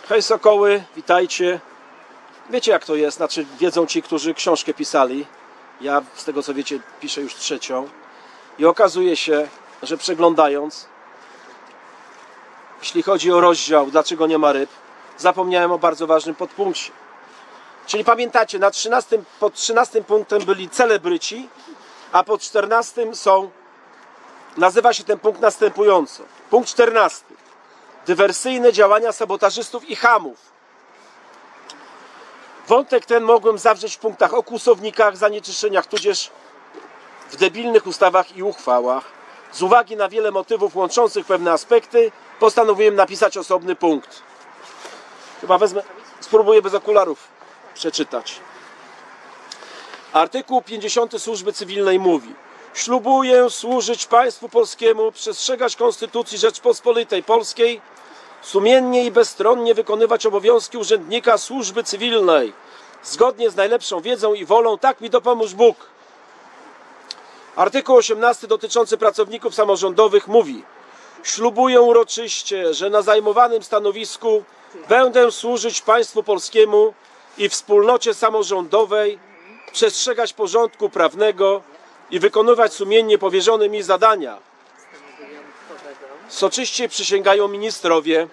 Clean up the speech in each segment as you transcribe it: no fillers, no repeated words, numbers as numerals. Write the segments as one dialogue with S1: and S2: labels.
S1: Hej sokoły, witajcie. Wiecie jak to jest, znaczy wiedzą ci, którzy książkę pisali. Ja z tego co wiecie piszę już trzecią. I okazuje się, że przeglądając, jeśli chodzi o rozdział dlaczego nie ma ryb, zapomniałem o bardzo ważnym podpunkcie. Czyli pamiętacie, pod 13 punktem byli celebryci, a pod 14 nazywa się ten punkt następująco. Punkt 14. Dywersyjne działania sabotażystów i chamów. Wątek ten mogłem zawrzeć w punktach o kłusownikach, zanieczyszczeniach, tudzież w debilnych ustawach i uchwałach. Z uwagi na wiele motywów łączących pewne aspekty, postanowiłem napisać osobny punkt. Chyba spróbuję bez okularów przeczytać. Artykuł 50 Służby Cywilnej mówi: ślubuję służyć państwu polskiemu, przestrzegać Konstytucji Rzeczpospolitej Polskiej, sumiennie i bezstronnie wykonywać obowiązki urzędnika służby cywilnej, zgodnie z najlepszą wiedzą i wolą, tak mi dopomóż Bóg. Artykuł 18 dotyczący pracowników samorządowych mówi: ślubuję uroczyście, że na zajmowanym stanowisku będę służyć państwu polskiemu i wspólnocie samorządowej, przestrzegać porządku prawnego i wykonywać sumiennie powierzone mi zadania. Soczyście przysięgają ministrowie.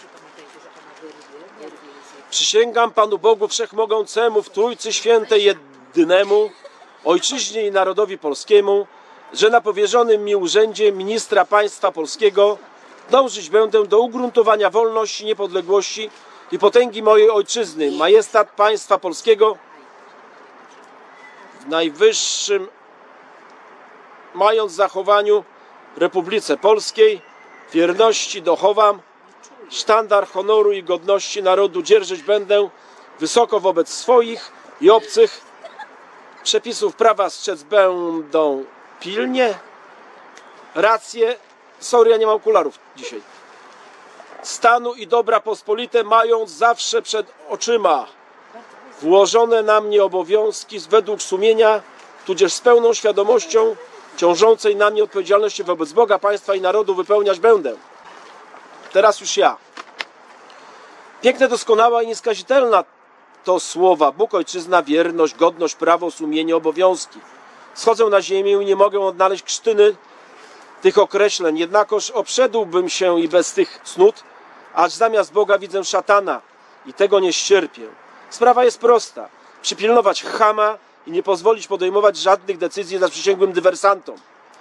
S1: Przysięgam Panu Bogu Wszechmogącemu, w Trójcy Świętej Jedynemu, Ojczyźnie i Narodowi Polskiemu, że na powierzonym mi urzędzie ministra państwa polskiego dążyć będę do ugruntowania wolności, niepodległości i potęgi mojej ojczyzny, majestat państwa polskiego w najwyższym mając zachowaniu Republice Polskiej, wierności dochowam, sztandar honoru i godności narodu dzierżyć będę wysoko wobec swoich i obcych, przepisów prawa strzec będą pilnie, racje, sorry, ja nie mam okularów dzisiaj, stanu i dobra pospolite mając zawsze przed oczyma, włożone na mnie obowiązki według sumienia, tudzież z pełną świadomością ciążącej na mnie odpowiedzialności wobec Boga, państwa i narodu wypełniać będę. Teraz już ja. Piękne, doskonała i nieskazitelna to słowa: Bóg, ojczyzna, wierność, godność, prawo, sumienie, obowiązki. Schodzę na ziemię i nie mogę odnaleźć krztyny tych określeń, jednakoż obszedłbym się i bez tych cnót, acz zamiast Boga widzę szatana i tego nie ścierpię. Sprawa jest prosta. Przypilnować chama i nie pozwolić podejmować żadnych decyzji zaprzysięgłym dywersantom.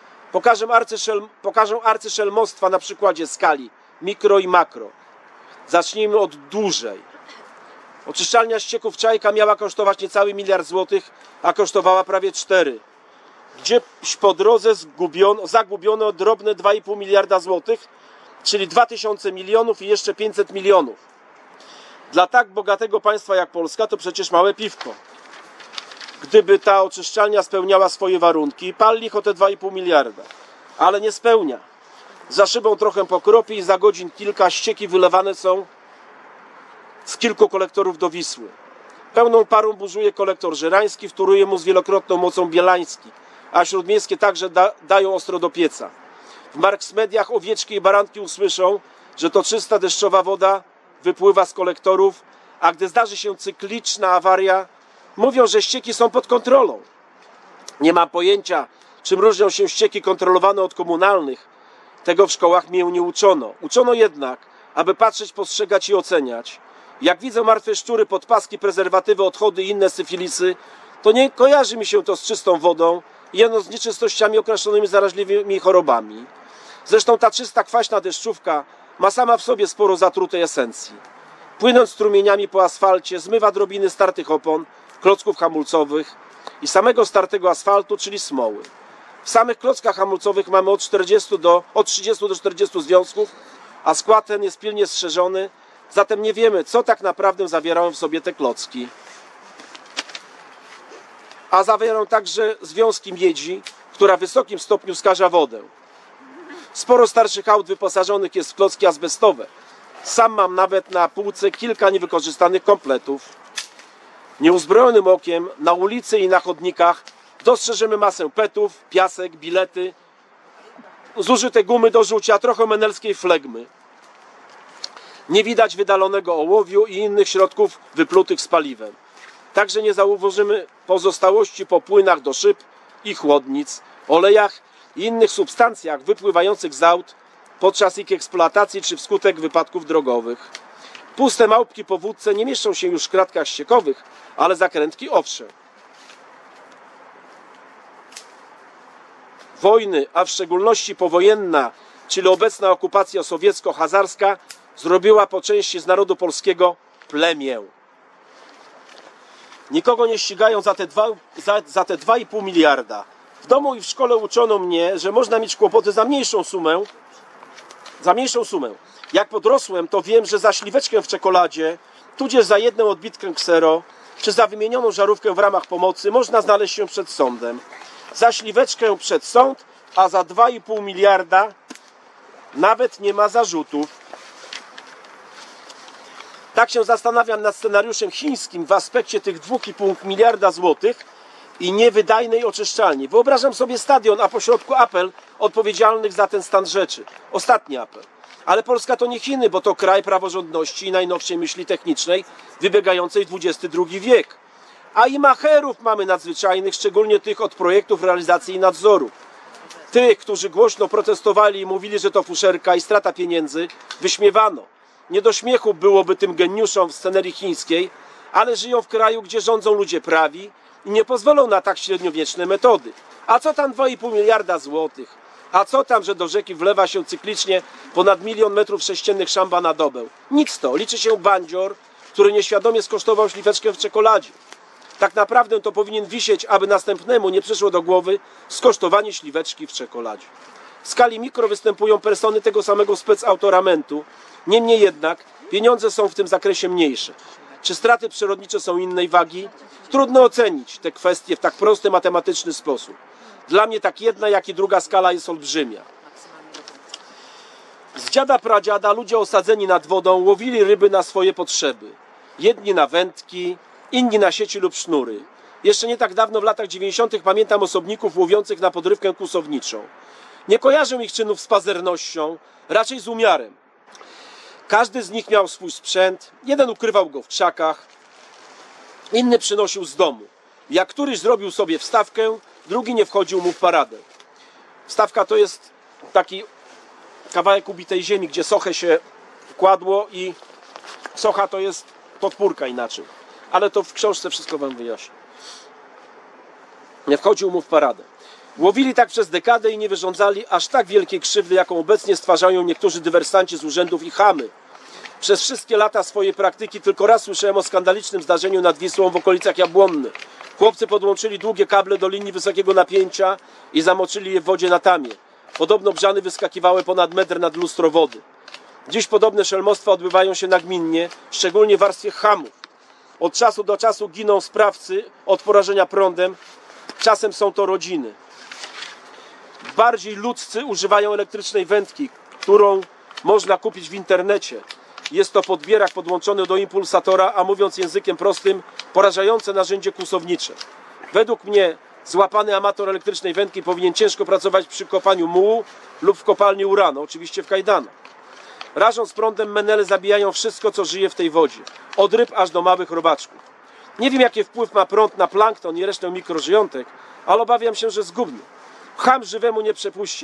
S1: Pokażę arcyszelmostwa na przykładzie skali mikro i makro. Zacznijmy od dłużej. Oczyszczalnia ścieków Czajka miała kosztować niecały 1 miliard złotych, a kosztowała prawie 4. Gdzieś po drodze zagubiono drobne 2,5 miliarda złotych, czyli 2000 milionów i jeszcze 500 milionów. Dla tak bogatego państwa jak Polska to przecież małe piwko. Gdyby ta oczyszczalnia spełniała swoje warunki, pal licho te 2,5 miliarda. Ale nie spełnia. Za szybą trochę pokropi i za godzin kilka ścieki wylewane są z kilku kolektorów do Wisły. Pełną parą burzuje kolektor żerański, wtóruje mu z wielokrotną mocą bielański, a śródmiejskie także dają ostro do pieca. W Marks Mediach owieczki i baranki usłyszą, że to czysta deszczowa woda wypływa z kolektorów, a gdy zdarzy się cykliczna awaria, mówią, że ścieki są pod kontrolą. Nie mam pojęcia, czym różnią się ścieki kontrolowane od komunalnych. Tego w szkołach mnie nie uczono. Uczono jednak, aby patrzeć, postrzegać i oceniać. Jak widzę martwe szczury, podpaski, prezerwatywy, odchody i inne syfilisy, to nie kojarzy mi się to z czystą wodą, jeno z nieczystościami określonymi zaraźliwymi chorobami. Zresztą ta czysta, kwaśna deszczówka ma sama w sobie sporo zatrutej esencji. Płynąc strumieniami po asfalcie, zmywa drobiny startych opon, klocków hamulcowych i samego startego asfaltu, czyli smoły. W samych klockach hamulcowych mamy od 30 do 40 związków, a skład ten jest pilnie strzeżony, zatem nie wiemy, co tak naprawdę zawierają w sobie te klocki. A zawierają także związki miedzi, która w wysokim stopniu skaża wodę. Sporo starszych aut wyposażonych jest w klocki azbestowe. Sam mam nawet na półce kilka niewykorzystanych kompletów. Nieuzbrojonym okiem na ulicy i na chodnikach dostrzeżemy masę petów, piasek, bilety, zużyte gumy do rzucia, trochę menelskiej flegmy. Nie widać wydalonego ołowiu i innych środków wyplutych z paliwem. Także nie zauważymy pozostałości po płynach do szyb i chłodnic, olejach i innych substancjach wypływających z aut podczas ich eksploatacji czy wskutek wypadków drogowych. Puste małpki po wódce nie mieszczą się już w kratkach ściekowych, ale zakrętki owszem. Wojny, a w szczególności powojenna, czyli obecna okupacja sowiecko-hazarska, zrobiła po części z narodu polskiego plemię. Nikogo nie ścigają za te 2,5 miliarda. W domu i w szkole uczono mnie, że można mieć kłopoty za mniejszą sumę. Jak podrosłem, to wiem, że za śliweczkę w czekoladzie, tudzież za jedną odbitkę ksero, czy za wymienioną żarówkę w ramach pomocy można znaleźć się przed sądem. Za śliweczkę przed sąd, a za 2,5 miliarda nawet nie ma zarzutów. Tak się zastanawiam nad scenariuszem chińskim w aspekcie tych 2,5 miliarda złotych i niewydajnej oczyszczalni. Wyobrażam sobie stadion, a pośrodku apel odpowiedzialnych za ten stan rzeczy. Ostatni apel. Ale Polska to nie Chiny, bo to kraj praworządności i najnowszej myśli technicznej wybiegającej w XXI wiek. A i macherów mamy nadzwyczajnych, szczególnie tych od projektów, realizacji i nadzoru. Tych, którzy głośno protestowali i mówili, że to fuszerka i strata pieniędzy, wyśmiewano. Nie do śmiechu byłoby tym geniuszom w scenerii chińskiej, ale żyją w kraju, gdzie rządzą ludzie prawi i nie pozwolą na tak średniowieczne metody. A co tam 2,5 miliarda złotych? A co tam, że do rzeki wlewa się cyklicznie ponad 1 000 000 metrów sześciennych szamba na dobę? Nic to. Liczy się bandzior, który nieświadomie skosztował śliweczkę w czekoladzie. Tak naprawdę to powinien wisieć, aby następnemu nie przyszło do głowy skosztowanie śliweczki w czekoladzie. W skali mikro występują persony tego samego specautoramentu. Niemniej jednak pieniądze są w tym zakresie mniejsze. Czy straty przyrodnicze są innej wagi? Trudno ocenić te kwestie w tak prosty, matematyczny sposób. Dla mnie tak jedna, jak i druga skala jest olbrzymia. Z dziada pradziada ludzie osadzeni nad wodą łowili ryby na swoje potrzeby. Jedni na wędki, inni na sieci lub sznury. Jeszcze nie tak dawno, w latach 90. pamiętam osobników łowiących na podrywkę kłusowniczą. Nie kojarzę ich czynów z pazernością, raczej z umiarem. Każdy z nich miał swój sprzęt, jeden ukrywał go w krzakach, inny przynosił z domu. Jak któryś zrobił sobie wstawkę, drugi nie wchodził mu w paradę. Wstawka to jest taki kawałek ubitej ziemi, gdzie sochę się kładło i socha to jest podpórka inaczej. Ale to w książce wszystko wam wyjaśnię. Nie wchodził mu w paradę. Łowili tak przez dekadę i nie wyrządzali aż tak wielkiej krzywdy, jaką obecnie stwarzają niektórzy dywersanci z urzędów i chamy. Przez wszystkie lata swojej praktyki tylko raz słyszałem o skandalicznym zdarzeniu nad Wisłą w okolicach Jabłonny. Chłopcy podłączyli długie kable do linii wysokiego napięcia i zamoczyli je w wodzie na tamie. Podobno brzany wyskakiwały ponad metr nad lustro wody. Dziś podobne szelmostwa odbywają się nagminnie, szczególnie w warstwie chamów. Od czasu do czasu giną sprawcy od porażenia prądem, czasem są to rodziny. Bardziej ludzcy używają elektrycznej wędki, którą można kupić w internecie. Jest to podbierak podłączony do impulsatora, a mówiąc językiem prostym, porażające narzędzie kłusownicze. Według mnie złapany amator elektrycznej wędki powinien ciężko pracować przy kopaniu mułu lub w kopalni uranu, oczywiście w kajdanach. Rażąc prądem, menele zabijają wszystko, co żyje w tej wodzie, od ryb aż do małych robaczków. Nie wiem, jaki wpływ ma prąd na plankton i resztę mikrożyjątek, ale obawiam się, że zgubny. Cham żywemu nie przepuści.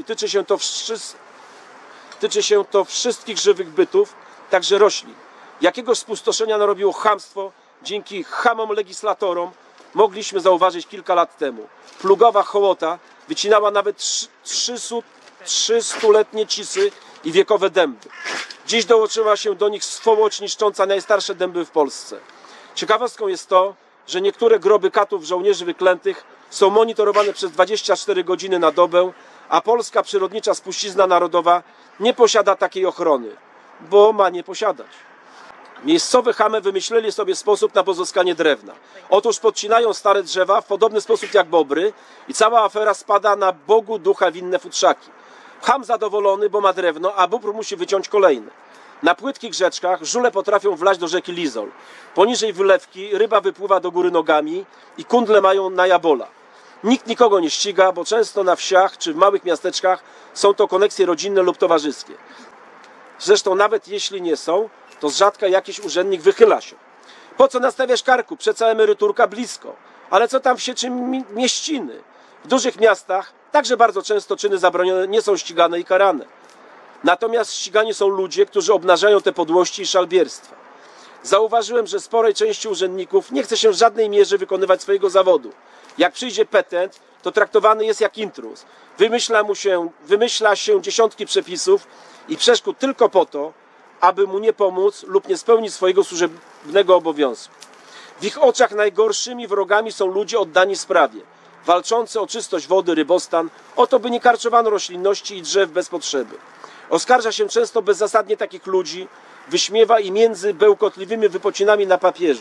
S1: Tyczy się to wszystkich żywych bytów, także roślin. Jakiegoś spustoszenia narobiło chamstwo, dzięki chamom legislatorom mogliśmy zauważyć kilka lat temu. Plugowa hołota wycinała nawet 300-letnie cisy i wiekowe dęby. Dziś dołączyła się do nich swołoć niszcząca najstarsze dęby w Polsce. Ciekawostką jest to, że niektóre groby katów żołnierzy wyklętych są monitorowane przez 24 godziny na dobę, a polska przyrodnicza spuścizna narodowa nie posiada takiej ochrony, bo ma nie posiadać. Miejscowe chamy wymyśleli sobie sposób na pozyskanie drewna. Otóż podcinają stare drzewa w podobny sposób jak bobry i cała afera spada na Bogu ducha winne futrzaki. Cham zadowolony, bo ma drewno, a bóbr musi wyciąć kolejne. Na płytkich rzeczkach żule potrafią wlać do rzeki Lizol. Poniżej wylewki ryba wypływa do góry nogami i kundle mają najabola. Nikt nikogo nie ściga, bo często na wsiach czy w małych miasteczkach są to koneksje rodzinne lub towarzyskie. Zresztą nawet jeśli nie są, to z rzadka jakiś urzędnik wychyla się. Po co nastawiasz karku? Przeca emeryturka blisko. Ale co tam w sieczy mieściny? W dużych miastach także bardzo często czyny zabronione nie są ścigane i karane. Natomiast ścigani są ludzie, którzy obnażają te podłości i szalbierstwa. Zauważyłem, że sporej części urzędników nie chce się w żadnej mierze wykonywać swojego zawodu. Jak przyjdzie petent, to traktowany jest jak intruz. Wymyśla się dziesiątki przepisów i przeszkód tylko po to, aby mu nie pomóc lub nie spełnić swojego służebnego obowiązku. W ich oczach najgorszymi wrogami są ludzie oddani sprawie, walczący o czystość wody, rybostan, o to, by nie karczowano roślinności i drzew bez potrzeby. Oskarża się często bezzasadnie takich ludzi, wyśmiewa i między bełkotliwymi wypocinami na papierze.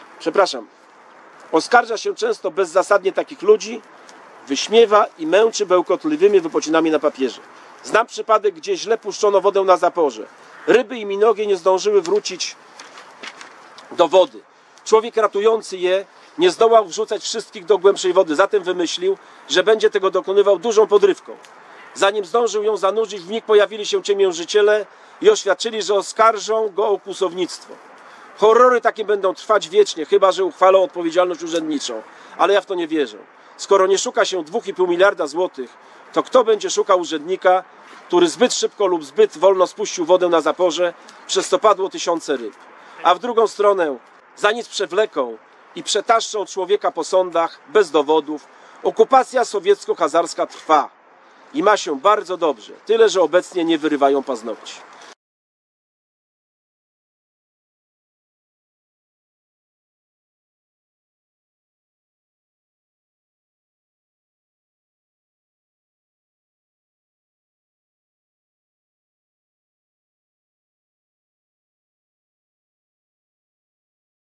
S1: Oskarża się często bezzasadnie takich ludzi, wyśmiewa i męczy bełkotliwymi wypocinami na papierze. Znam przypadek, gdzie źle puszczono wodę na zaporze. Ryby i minogie nie zdążyły wrócić do wody. Człowiek ratujący je nie zdołał wrzucać wszystkich do głębszej wody, zatem wymyślił, że będzie tego dokonywał dużą podrywką. Zanim zdążył ją zanurzyć, w mig pojawili się ciemiężyciele i oświadczyli, że oskarżą go o kłusownictwo. Horrory takie będą trwać wiecznie, chyba że uchwalą odpowiedzialność urzędniczą. Ale ja w to nie wierzę. Skoro nie szuka się 2,5 miliarda złotych, to kto będzie szukał urzędnika, który zbyt szybko lub zbyt wolno spuścił wodę na zaporze, przez co padło tysiące ryb. A w drugą stronę, za nic przewleką i przetaszczą człowieka po sądach, bez dowodów, okupacja sowiecko-hazarska trwa. I ma się bardzo dobrze, tyle że obecnie nie wyrywają paznokci.